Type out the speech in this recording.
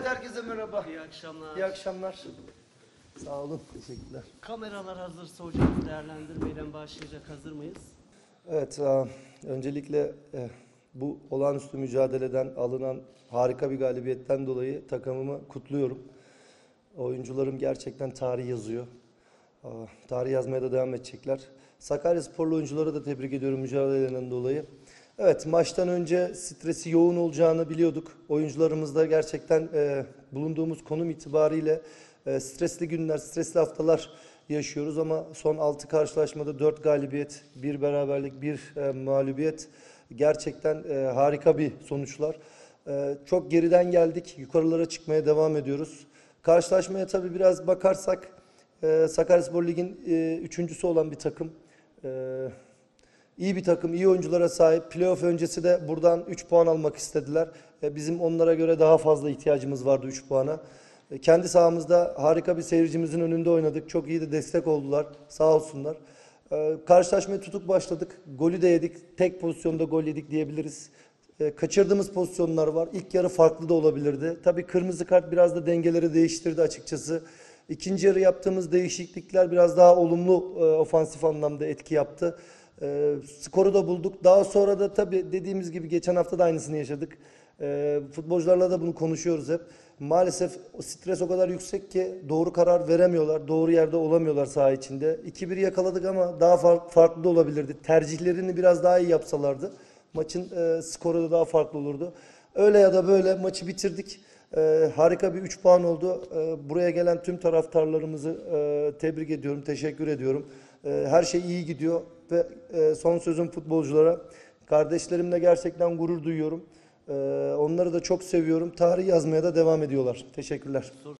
Evet, herkese merhaba. İyi akşamlar. İyi akşamlar. Sağ olun, teşekkürler. Kameralar hazırsa hocam değerlendirmeyle başlayacak. Hazır mıyız? Evet, öncelikle bu olağanüstü mücadeleden alınan harika bir galibiyetten dolayı takımımı kutluyorum. Oyuncularım gerçekten tarih yazıyor. Tarih yazmaya da devam edecekler. Sakaryasporlu oyuncuları da tebrik ediyorum mücadelelerinden dolayı. Evet, maçtan önce stresi yoğun olacağını biliyorduk. Oyuncularımız da gerçekten bulunduğumuz konum itibariyle stresli günler, stresli haftalar yaşıyoruz ama son 6 karşılaşmada 4 galibiyet, 1 beraberlik, 1 mağlubiyet gerçekten harika bir sonuçlar. Çok geriden geldik, yukarılara çıkmaya devam ediyoruz. Karşılaşmaya tabii biraz bakarsak Sakaryaspor Lig'in üçüncüsü olan bir takım. İyi bir takım, iyi oyunculara sahip. Playoff öncesi de buradan 3 puan almak istediler. Bizim onlara göre daha fazla ihtiyacımız vardı 3 puana. Kendi sahamızda harika bir seyircimizin önünde oynadık. Çok iyi de destek oldular. Sağ olsunlar. Karşılaşmaya tutuk başladık. Golü de yedik. Tek pozisyonda gol yedik diyebiliriz. Kaçırdığımız pozisyonlar var. İlk yarı farklı da olabilirdi. Tabii kırmızı kart biraz da dengeleri değiştirdi açıkçası. İkinci yarı yaptığımız değişiklikler biraz daha olumlu ofansif anlamda etki yaptı. Skoru da bulduk. Daha sonra da tabii dediğimiz gibi geçen hafta da aynısını yaşadık. Futbolcularla da bunu konuşuyoruz hep. Maalesef o stres o kadar yüksek ki doğru karar veremiyorlar. Doğru yerde olamıyorlar saha içinde. 2-1 yakaladık ama daha farklı da olabilirdi. Tercihlerini biraz daha iyi yapsalardı maçın skoru da daha farklı olurdu. Öyle ya da böyle maçı bitirdik. Harika bir 3 puan oldu. Buraya gelen tüm taraftarlarımızı tebrik ediyorum, teşekkür ediyorum. Her şey iyi gidiyor ve son sözüm futbolculara. Kardeşlerimle gerçekten gurur duyuyorum. Onları da çok seviyorum. Tarih yazmaya da devam ediyorlar. Teşekkürler.